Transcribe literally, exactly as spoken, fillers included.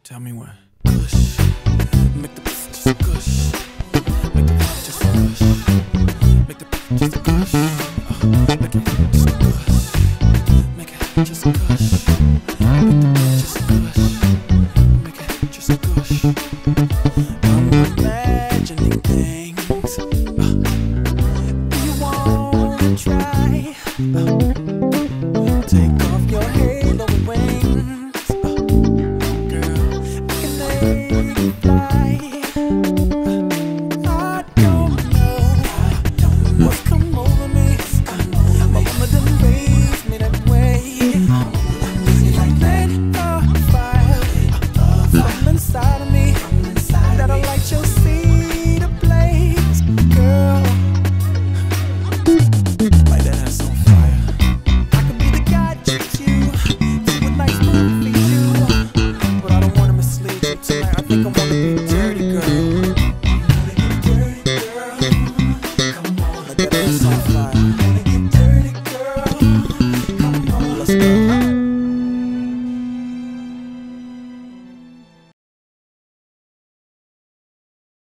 Tell me when. Gush. Make the pussy just gush. Make the pussy just gush. Make the pussy just gush. Uh, make it just gush. Make it just gush. Make the pussy just gush. Make it just gush. I'm imagining things. Uh, do you wanna try? Uh, take off your halo wings. Uh, girl, I can make you fly. I don't know what's come over me. My mama done raised me that way. Like let the fire come and